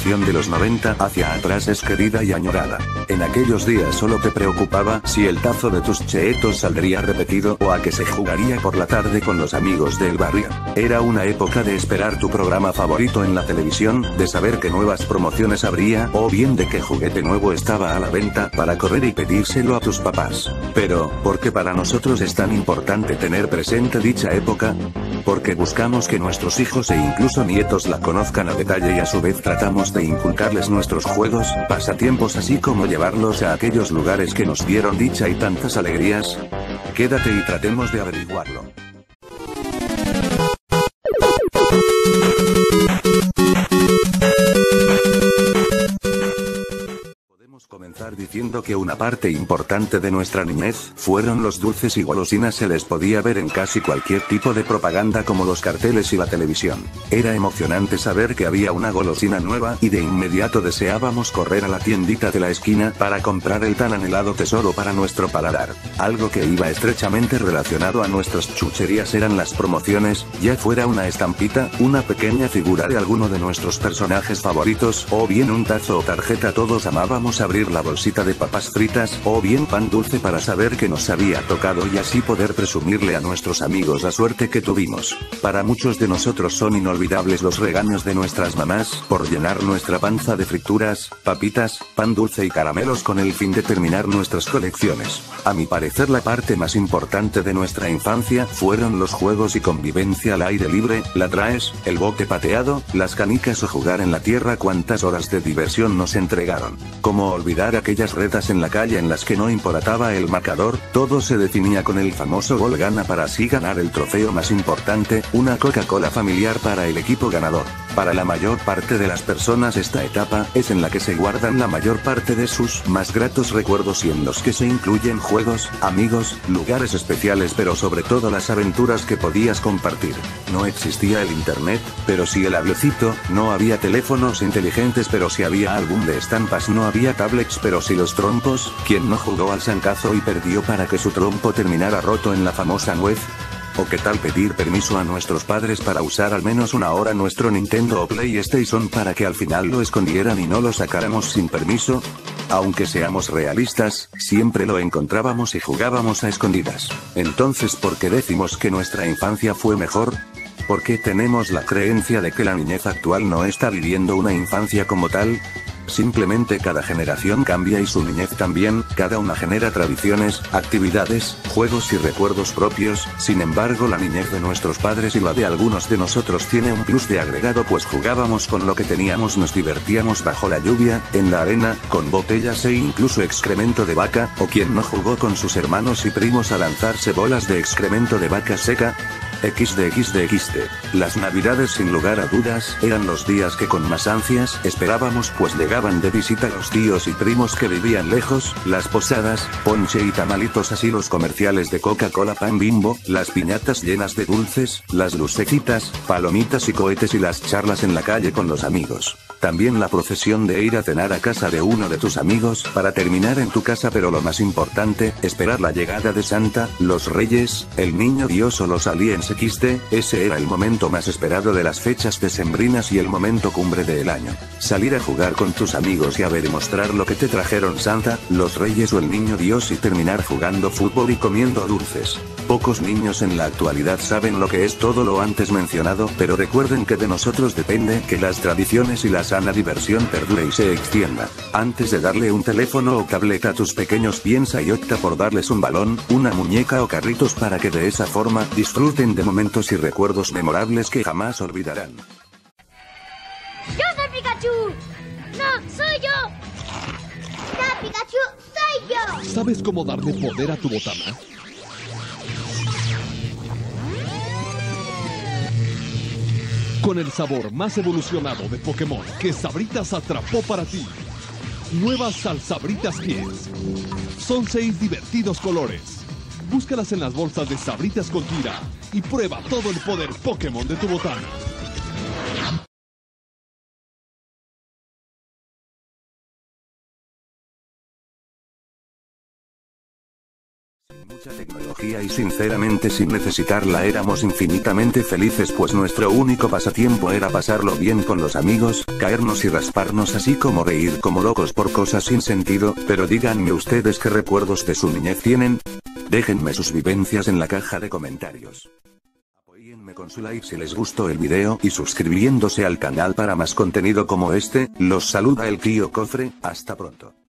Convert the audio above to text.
generación de los 90 hacia atrás es querida y añorada. En aquellos días solo te preocupaba si el tazo de tus cheetos saldría repetido o a que se jugaría por la tarde con los amigos del barrio. Era una época de esperar tu programa favorito en la televisión, de saber qué nuevas promociones habría, o bien de qué juguete nuevo estaba a la venta, para correr y pedírselo a tus papás. Pero, ¿por qué para nosotros es tan importante tener presente dicha época? Porque buscamos que nuestros hijos e incluso nietos la conozcan a detalle y a su vez tratamos de inculcarles nuestros juegos, pasatiempos así como llevarlos a aquellos lugares que nos dieron dicha y tantas alegrías. Quédate y tratemos de averiguarlo. Comenzar diciendo que una parte importante de nuestra niñez fueron los dulces y golosinas. Se les podía ver en casi cualquier tipo de propaganda como los carteles y la televisión. Era emocionante saber que había una golosina nueva y de inmediato deseábamos correr a la tiendita de la esquina para comprar el tan anhelado tesoro para nuestro paladar. Algo que iba estrechamente relacionado a nuestras chucherías eran las promociones, ya fuera una estampita, una pequeña figura de alguno de nuestros personajes favoritos, o bien un tazo o tarjeta. Todos amábamos abrir la bolsita de papas fritas, o bien pan dulce para saber que nos había tocado y así poder presumirle a nuestros amigos la suerte que tuvimos. Para muchos de nosotros son inolvidables los regaños de nuestras mamás, por llenar nuestra panza de frituras, papitas, pan dulce y caramelos con el fin de terminar nuestras colecciones. A mi parecer la parte más importante de nuestra infancia fueron los juegos y convivencia al aire libre, la traes, el bote pateado, las canicas o jugar en la tierra. Cuántas horas de diversión nos entregaron. ¿Cómo olvidar aquellas retas en la calle en las que no importaba el marcador? Todo se definía con el famoso gol gana para así ganar el trofeo más importante, una Coca-Cola familiar para el equipo ganador. Para la mayor parte de las personas esta etapa es en la que se guardan la mayor parte de sus más gratos recuerdos y en los que se incluyen juegos, amigos, lugares especiales pero sobre todo las aventuras que podías compartir. No existía el internet, pero sí el avioncito, no había teléfonos inteligentes pero sí había álbum de estampas, no había tablets pero sí los trompos. ¿Quién no jugó al zancazo y perdió para que su trompo terminara roto en la famosa nuez? ¿O qué tal pedir permiso a nuestros padres para usar al menos una hora nuestro Nintendo o PlayStation para que al final lo escondieran y no lo sacáramos sin permiso? Aunque seamos realistas, siempre lo encontrábamos y jugábamos a escondidas. Entonces, ¿por qué decimos que nuestra infancia fue mejor? ¿Por qué tenemos la creencia de que la niñez actual no está viviendo una infancia como tal? Simplemente cada generación cambia y su niñez también, cada una genera tradiciones, actividades, juegos y recuerdos propios. Sin embargo, la niñez de nuestros padres y la de algunos de nosotros tiene un plus de agregado, pues jugábamos con lo que teníamos, nos divertíamos bajo la lluvia, en la arena, con botellas e incluso excremento de vaca, o quien no jugó con sus hermanos y primos a lanzarse bolas de excremento de vaca seca. XD. Las navidades sin lugar a dudas eran los días que con más ansias esperábamos, pues llegaban de visita los tíos y primos que vivían lejos, las posadas, ponche y tamalitos, así los comerciales de Coca-Cola, pan Bimbo, las piñatas llenas de dulces, las lucecitas, palomitas y cohetes y las charlas en la calle con los amigos. También la procesión de ir a cenar a casa de uno de tus amigos para terminar en tu casa, pero lo más importante, esperar la llegada de Santa, los Reyes, el Niño Dios o los aliens XD. Ese era el momento más esperado de las fechas decembrinas y el momento cumbre del año. Salir a jugar con tus amigos y a ver y mostrar lo que te trajeron Santa, los Reyes o el Niño Dios y terminar jugando fútbol y comiendo dulces. Pocos niños en la actualidad saben lo que es todo lo antes mencionado, pero recuerden que de nosotros depende que las tradiciones y la sana diversión perdure y se extienda. Antes de darle un teléfono o tableta a tus pequeños, piensa y opta por darles un balón, una muñeca o carritos para que de esa forma disfruten de momentos y recuerdos memorables que jamás olvidarán. ¡Yo soy Pikachu! ¡No, soy yo! ¡No, Pikachu, soy yo! ¿Sabes cómo darle poder a tu botana? Con el sabor más evolucionado de Pokémon que Sabritas atrapó para ti. Nuevas Salsabritas Kids. Son 6 divertidos colores. Búscalas en las bolsas de Sabritas con Kira y prueba todo el poder Pokémon de tu botana. mucha tecnología y sinceramente sin necesitarla éramos infinitamente felices, pues nuestro único pasatiempo era pasarlo bien con los amigos, caernos y rasparnos así como reír como locos por cosas sin sentido. Pero díganme ustedes qué recuerdos de su niñez tienen. Déjenme sus vivencias en la caja de comentarios. Apóyenme con su like si les gustó el video y suscribiéndose al canal para más contenido como este. Los saluda el tío Cofre, hasta pronto.